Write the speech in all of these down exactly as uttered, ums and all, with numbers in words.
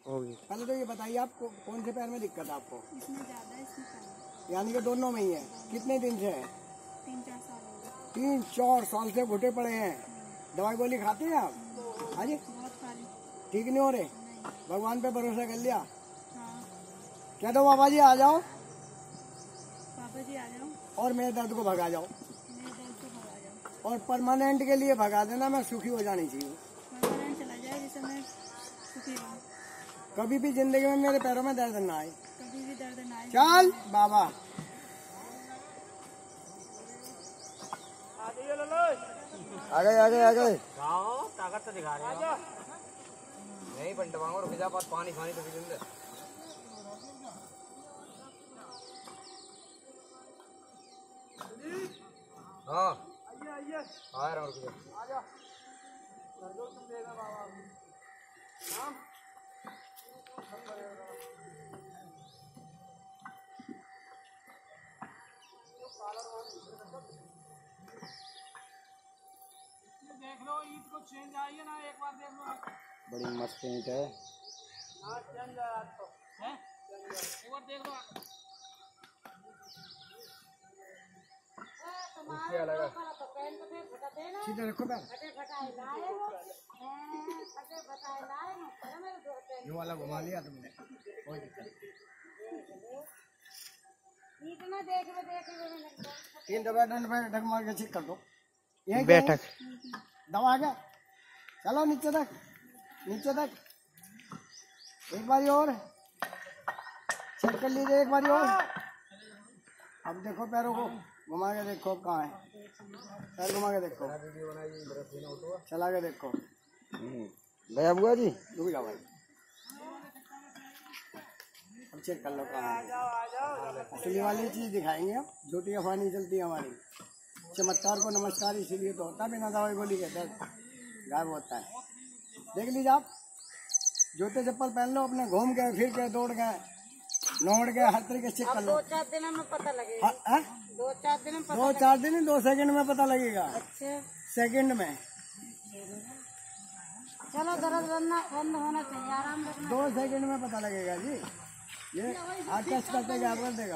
होगी। पहले तो ये बताइए आपको कौन से पैर में दिक्कत है आपको? इसमें ज्यादा है, इसमें कम है। यानी कि दोनों में ही है। कितने दिन से है? तीन चार साल हो गए। तीन चार साल से घुटे पड़े हैं। दवाई गोली खाते हैं आप? हाँ जी। बहुत खाली। ठीक नहीं हो रहे? नहीं। भगवान पे भरोसा कर लिया? हाँ। कह दो बाबा जी आ जाओ, पापा जी आ जाओ और मेरे दर्द को भगा जाओ, मेरे दर्द को भगा जाओ। और परमानेंट के लिए भगा देना। मैं सुखी हो जानी चाहिए, परमानेंट चला जाए, जिससे मैं सुखी रहूं। कभी भी जिंदगी में मेरे पैरों में दर्द ना आए। कभी भी दर्द ना आए। चल बाबा आ गए आ गए आ गए। ताकत तो दिखा रहे हो। नहीं बंटवाओ, रुक जा, पानी पानी तो पी ले। हाँ आ रहा हूँ, रुक जा। देख लो, ईद को चेंज आई है ना, एक बार देख लो। बड़ी मस्त ईंट है। हाँ चेंज है आज तो, है एक बार देख लो। सीधे रखो पैर। ये वाला घुमा लिया तुमने, कोई दिक्कत नहीं। तीन दबा डंड पे ढक मार के चेक कर दो। बैठक दवा आ गया। चलो नीचे तक, नीचे तक एक बारी और चेक कर लीजिए, एक बारी और। अब देखो पैरों को घुमा के देखो कहाँ है, पैर घुमा के देखो, चला के देखो। भैया बुआ जी रुक जाओ भाई, अब चेक कर लो कहाँ है। असली वाली चीज दिखाएंगे अब, झूठी अफवाह नहीं चलती हमारी। चमत्कार को नमस्कार इसीलिए तो होता है, बिना दवाई गोली के दर्द गायब होता है। देख लीजिए आप, जूते चप्पल पहन लो अपने, घूम के फिर के दौड़ गए नौड़ गए, हर तरीके चेक कर लो। दो चार दिन में पता लगेगा। हाँ, हाँ? दो चार दिन में पता दो चार दिन दो सेकंड में पता लगेगा। अच्छा सेकंड में चलो, दर्द बंद होना चाहिए, आराम रखना। दो सेकंड में पता लगेगा जी। ये हाथ टच करते गायब कर देगा,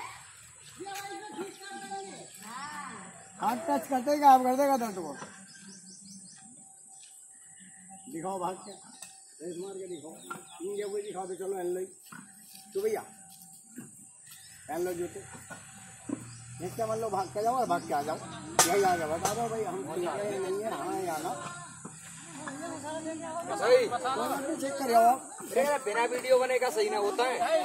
हाथ टच करते गायब कर देगा दर्द को। दिखाओ भाग के, रेस मार के दिखाओ। ये वो दिखाओ तो चलो, हेलो तो भैया पहन लो जूते, नीचे मान लो, भाग के जाओ और भाग के आ जाओ। यही आगे बता दो भाई, हम नहीं है, हाँ यहाँ ना सही चेक कर आओ। बिना वीडियो बने का सही ना होता है।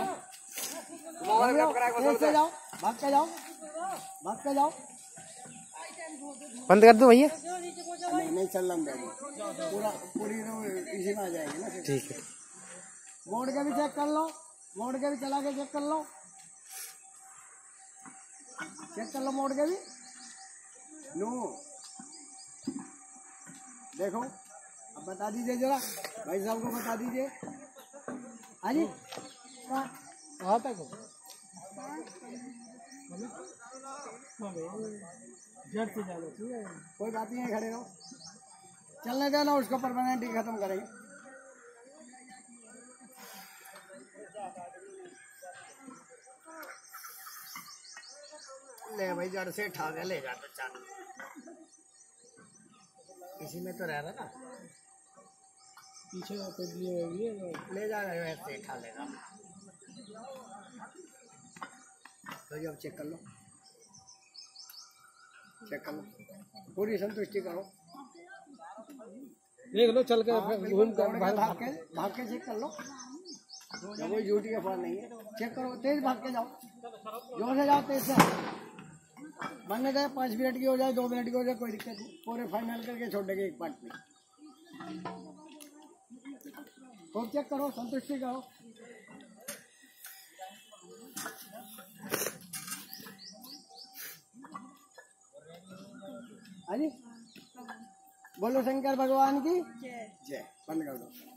ऐसे जाओ, भाग के जाओ, भाग के जाओ। बंद कर दो भैया। नहीं नहीं चल रहा है पूरा, पूरी तो इसी में आ जाएगी ना। ठीक है, मोड़ के भी चेक कर लो, मोड़ के भी चला के चेक कर लो, चेक कर लो मोड़ के भी। नो देखो, अब बता दीजिए जरा, भाई साहब को बता दीजिए। हाँ जी, कहाँ तक जड़ से ज्यादा, ठीक है कोई बात नहीं है, खड़े रहो, चलने देना, उसको परमानेंट ही खत्म करेंगे। ले भाई, जड़ से ठा के ले जा तो चाल, इसी में तो रह रहा ना, पीछे ले जा रहे वैसे ठा लेगा। तो अब चेक कर लो, चेक कर लो, पूरी संतुष्टि करो, देख लो चल के घूम कर भाग के भाग के चेक कर लो। कोई झूठी अफवाह नहीं है, चेक करो, तेज भाग के जाओ, जोर से जाओ, तेज से बनने दे। पाँच मिनट की हो जाए, दो मिनट की हो जाए, कोई दिक्कत नहीं, पूरे फाइनल करके छोड़ देंगे एक पार्ट में। तो चेक करो, संतुष्टि करो। हाँ जी, बोलो शंकर भगवान की जय। बंद कर दो।